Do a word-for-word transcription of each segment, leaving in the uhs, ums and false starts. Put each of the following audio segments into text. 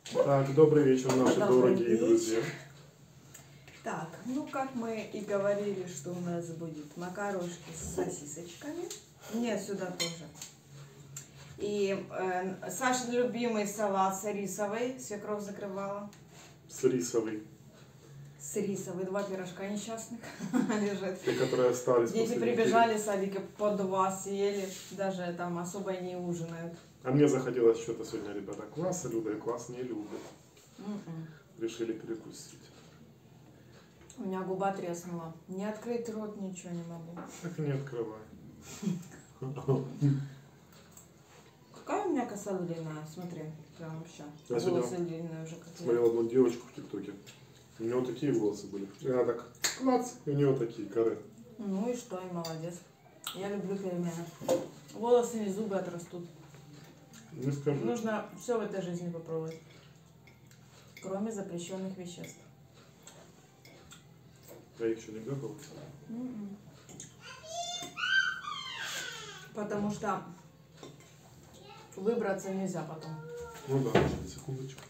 Так, добрый вечер, наши Добрый дорогие вечер. друзья. Так, ну как мы и говорили, что у нас будет макарошки с сосисочками. Нет, сюда тоже. И э, Сашин любимый салат с рисовой, свекровь закрывала. С рисовой. С рисовой, два пирожка несчастных лежат. Те, которые остались Дети после прибежали, садики по два съели, даже там особо не ужинают. А мне захотелось что-то сегодня, ребята, кваса любят, квас не любят. М-м. Решили перекусить. У меня губа треснула. Не открыть рот, ничего не могу. Так и не открывай. Какая у меня коса длинная, смотри, прям вообще. Я Волосы сегодня длинные уже как Смотрел одну девочку в ТикТоке. У нее такие волосы были. И она так, клац, и у нее такие коры. Ну и что, и молодец. Я люблю перемены. Волосы и зубы отрастут. Не скажи. Нужно все в этой жизни попробовать. Кроме запрещенных веществ. Я их еще не готов. М-м. Потому что выбраться нельзя потом. Ну да, сейчас, секундочку.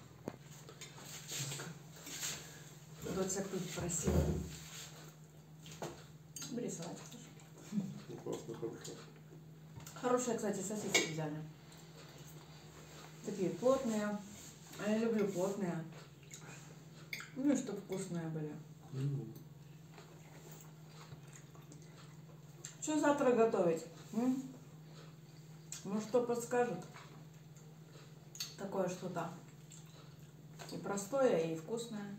Доця тут просила. Бери салатик тоже. Ну, классно, хорошо. Хорошие, кстати, сосиски взяли. Такие плотные. А я люблю плотные. Ну и чтобы вкусные были. М. Что завтра готовить? М? Ну что подскажут? Такое что-то и простое, и вкусное.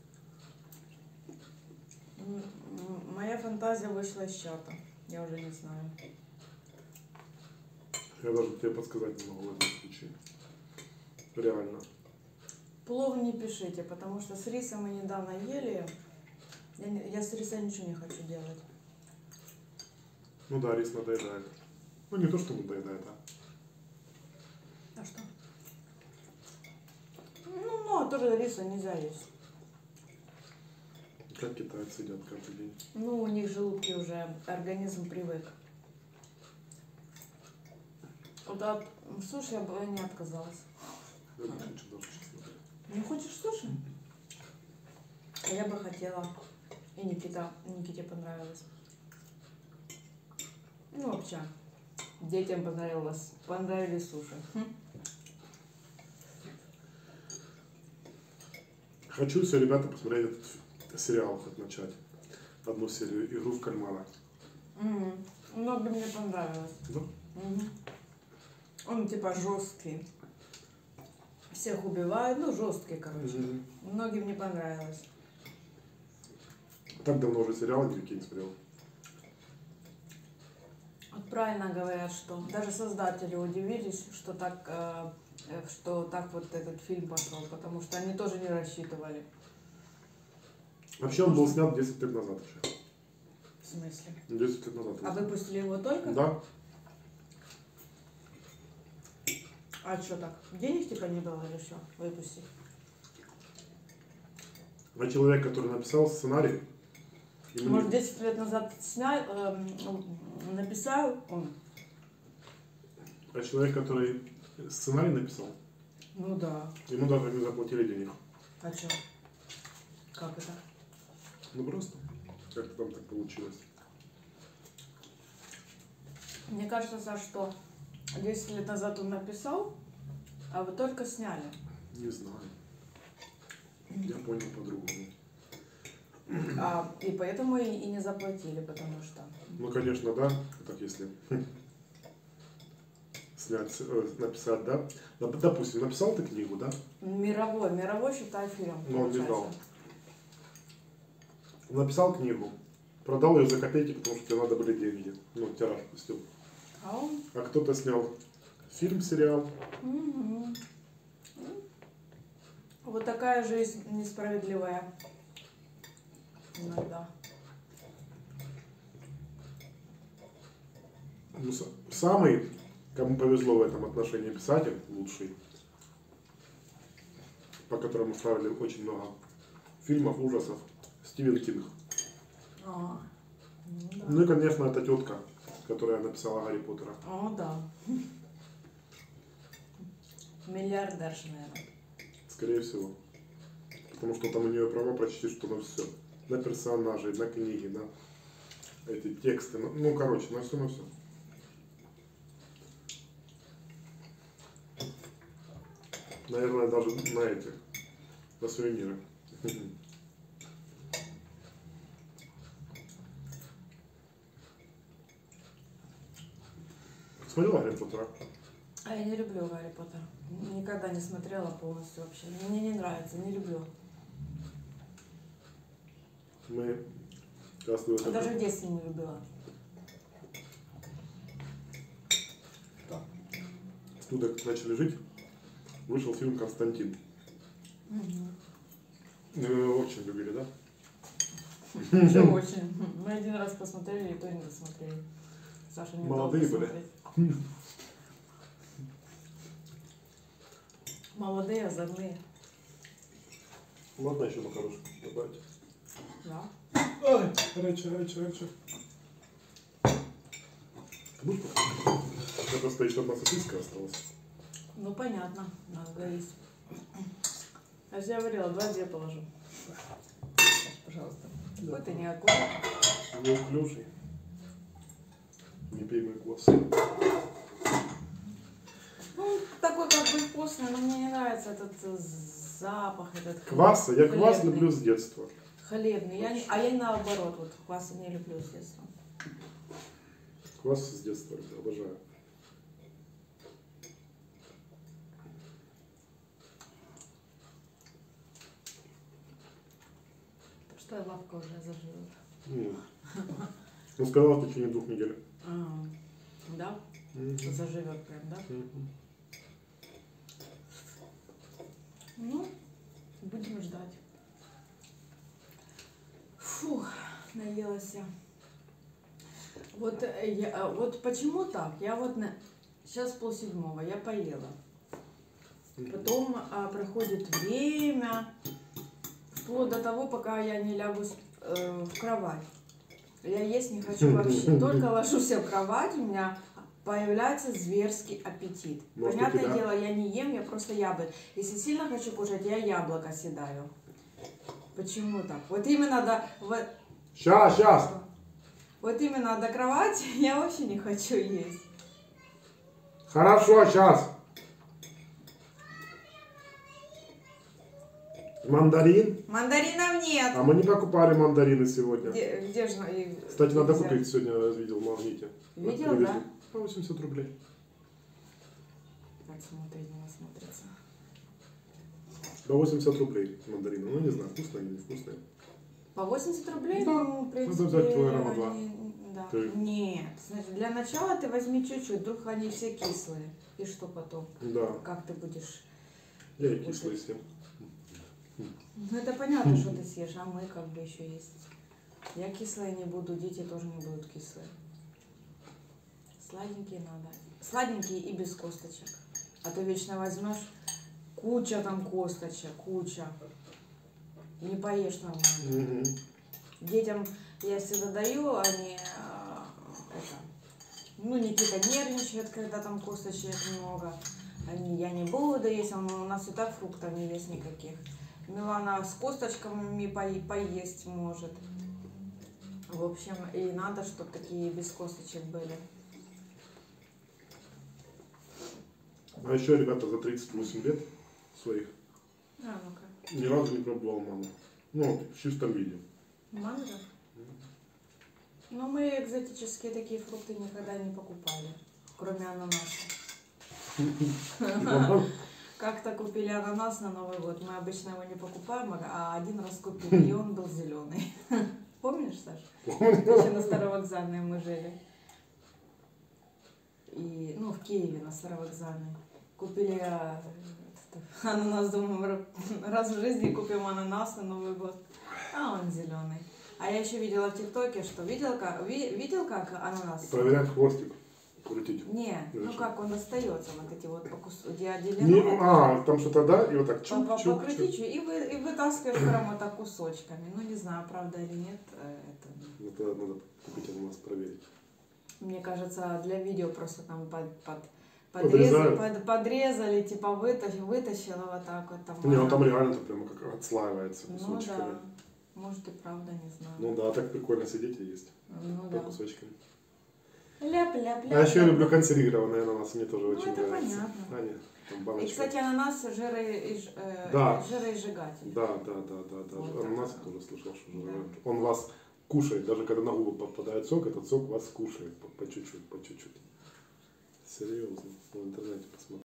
М, м, Моя фантазия вышла из чата. Я уже не знаю. Я даже тебе подсказать не могу в этом случае. Реально. Плов не пишите, потому что с рисом мы недавно ели. Я, не- я с риса ничего не хочу делать. Ну да, рис надоедает. Ну не то, что надоедает, а. А что? Ну, ну, а тоже риса нельзя есть. Как китайцы едят каждый день. Ну, у них желудки уже, организм привык. Вот от суши я бы не отказалась. Я не хочу даже, честно говоря. Не хочешь суши? А я бы хотела. И Никита, Никите понравилось. Ну, вообще, детям понравилось, понравились суши. Хм. Хочу все, ребята, посмотреть этот сериал, хоть начать. Одну серию «Игру в кальмара». М, Много мне понравилось. Да? Мгм. Он типа жесткий. Всех убивает, ну жесткий, короче. Мгм. Многим не понравилось. Так давно уже сериал никакие не смотрел. Вот правильно говорят, что даже создатели удивились, что так, э, э, что так вот этот фильм пошел, потому что они тоже не рассчитывали. Вообще он был снят десять лет назад еще. В смысле? десять лет назад. А выпустили его только? Да. А что так? Денег типа не было или что? Выпустить? А человек, который написал сценарий, ему Может, десять лет назад снял, эм, написал он? а человек, который сценарий написал, Ну да. ему даже не заплатили денег. А что? Как это? Ну просто. Как-то там так получилось. Мне кажется, Саш, что десять лет назад он написал, а вы только сняли. Не знаю. Я понял по-другому. А, и поэтому и, и не заплатили, потому что... Ну, конечно, да. Так если снять, э, написать, да. Доп- Допустим, написал ты книгу, да? Мировой, мировой, считай, фильм. Но он не получается. дал. Написал книгу, продал ее за копейки, потому что тебе надо были деньги. Ну, тираж пустил. А он... А кто-то снял фильм, сериал. Мгм. Вот такая жизнь несправедливая. Иногда. Ну, с- самый, кому повезло в этом отношении, писатель лучший, по которому ставили очень много фильмов, ужасов, Стивен Кинг. А, ну да. Ну и, конечно, эта тетка, которая написала Гарри Поттера. О, да. Миллиардерша, наверное. Скорее всего. Потому что там у нее права почти что на все. На персонажей, на книги, на эти тексты. Ну, ну короче, на все, на все. Наверное, даже на этих. На сувениры. Смотрела Гарри Поттера? А я не люблю Гарри Поттера. Никогда не смотрела полностью вообще. Мне не нравится, не люблю. Мы как раз Я даже в детстве не любила. Что? Туда как начали жить, вышел фильм «Константин». Угу. Ну, вы его очень любили, да? Все очень. Мы один раз посмотрели, и то не досмотрели. Саша не дал Молодые были. посмотреть. Молодые, озорные. Можно еще макарошку добавить? Да. Ай, раньше, раньше, раньше. Ты будешь покушать? У меня просто еще одна сосиска осталась. Ну понятно, надо доесть. Я же говорила, два-две положу. Сейчас, пожалуйста. Какой ты неаккуратный. Неуклюжий. Не пей мой квас. Ну, такой как бы вкусный, но мне не нравится этот э, запах, этот хлеб- Кваса? Я квас хлебный. люблю с детства. Хлебный. Я не, а я наоборот, вот кваса не люблю с детства. Квас с детства люблю, обожаю. Что лавка уже заживет. М. Ну, сказала в течение двух недель. А, да? Мгм. Заживет прям, да? Мгм. Ну, будем ждать. Фух, наелась я. Вот, э, я, э, вот почему так? Я вот на... сейчас полседьмого, я поела. Потом а, проходит время, вплоть до того, пока я не лягу с- э, в кровать. Я есть не хочу вообще. Только ложусь в кровать, у меня появляется зверский аппетит. Может, Понятное у тебя? дело, я не ем, я просто яблоко. Если сильно хочу кушать, я яблоко съедаю. Почему так? Вот именно до... Вот, Сейчас, сейчас. вот именно до кровати я вообще не хочу есть. Хорошо, сейчас. Мандарин? Мандаринов нет. А мы не покупали мандарины сегодня. Где, где же их Кстати, надо взять? купить сегодня, я видел в магните. Видел, Привезли. да? По восемьдесят рублей. Так, смотреть, не насмотреться. По восемьдесят рублей мандарины. Ну, не знаю, вкусные или невкусные. По восемьдесят рублей? Да, Ну, в принципе, надо взять килограмма два. они- да. Ты- Нет, значит, для начала ты возьми чуть-чуть, вдруг они все кислые. И что потом? Да, Как ты будешь? я и кислый съем. Ну, это понятно, что ты съешь, а мы как бы еще есть. Я кислая не буду, дети тоже не будут кислые. Сладенькие надо. Сладенькие и без косточек. А то вечно возьмешь куча там косточек, куча. И не поешь нормально. Мгм. Детям я всегда даю, они а, это, ну, Никита нервничает, когда там косточек много. Они, я не буду есть, он, у нас и так фруктов не есть никаких. Милана с косточками по, поесть может. В общем, и надо, чтобы такие без косточек были. А еще, ребята, за тридцать восемь лет своих А, ну-ка. ни разу не пробовал маму. Ну, в чистом виде. Манго? Но мы экзотические такие фрукты никогда не покупали, кроме ананаса. Как-то купили ананас на Новый год. Мы обычно его не покупаем, а один раз купили, и он был зеленый. Помнишь, Саша? Еще на Старовокзальной мы жили. И, ну, в Киеве на Старовокзальной. Купили а, ананас, думаю, раз в жизни купим ананас на Новый год. А он зеленый. А я еще видела в ТикТоке, что видел как, ви- видел как ананас? Проверять хвостик. Крутить. Не, ну Хорошо. как он достается, вот эти вот по кус- где Не, отделено. а, там что-то, да? И вот так По- чук, по- чук, покрути чук. чуть, и, вы, и вытаскиваешь прямо вот так кусочками. Ну, не знаю, правда или нет. э, Это, Это надо купить ананас, проверить. мне кажется, для видео просто там под, под Подрезали, Подрезают? под- подрезали, типа вытащила, вытащила вот так вот там. Не, ну она- там реально прямо как отслаивается Ну кусочками. да. Может и правда, не знаю. Ну да, так прикольно сидеть и есть. Ну По да. кусочкам. Ляп-ляп-ляп. А еще я люблю консервированный ананас, мне тоже Ну, очень это нравится. понятно. А, нет, там И, баночка. кстати, ананас жироиж... э, Да. жироизжигатель. Да, да, да, да, да. Вот Ананас так. я тоже слышал, что Да. жирает. Он вас кушает, даже когда на губы попадает сок, этот сок вас кушает по, по чуть-чуть, по чуть-чуть. Серьезно, в интернете посмотрите.